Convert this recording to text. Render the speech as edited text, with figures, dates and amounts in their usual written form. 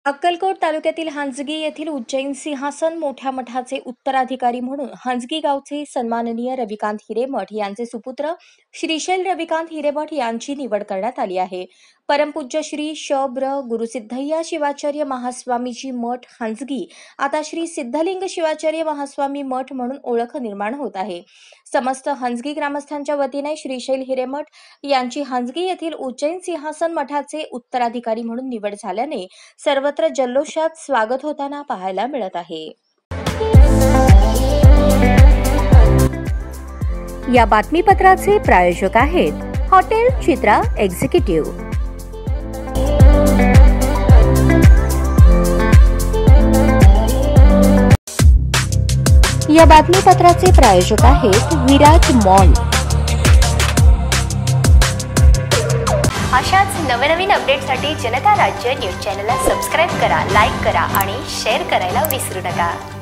अक्कलकोट तालुक्यातील हांजगी येथील उज्जैन सिंहासन मोठ्या मठाचे उत्तराधिकारी म्हणून हांजगी गावचे सन्माननीय रविकांत हिरेमठ यांचे सुपुत्र श्रीशैल रविकांत हिरेमठ यांची निवड करण्यात आली आहे। परमपूज्य श्री श.ब्र. गुरुसिद्धय्या शिवाचार्य महास्वामीजी मठ हांजगी आता श्री सिद्धलिंग शिवाचार्य महास्वामी मठ म्हणून ओळख निर्माण होत आहे। समस्त हांजगी ग्रामस्थांच्या वतीने श्रीशैल हिरेमठ यांची हांजगी येथील उज्जैन सिंहासन मठाचे उत्तराधिकारी म्हणून निवड झाल्याने सर्वत्र जल्लोषात स्वागत होताना पाहायला मिळत आहे। या बातमीपत्राचे प्रायोजक आहेत हॉटेल चित्रा एक्झिक्युटिव्ह। या बातमीपत्राचे प्रायोजक आहेत विराज मॉल। अशाच नवनवीन अपडेटसाठी जनता राज्य न्यूज चॅनलला सबस्क्राइब करा, लाईक करा आणि शेअर करायला विसरू नका।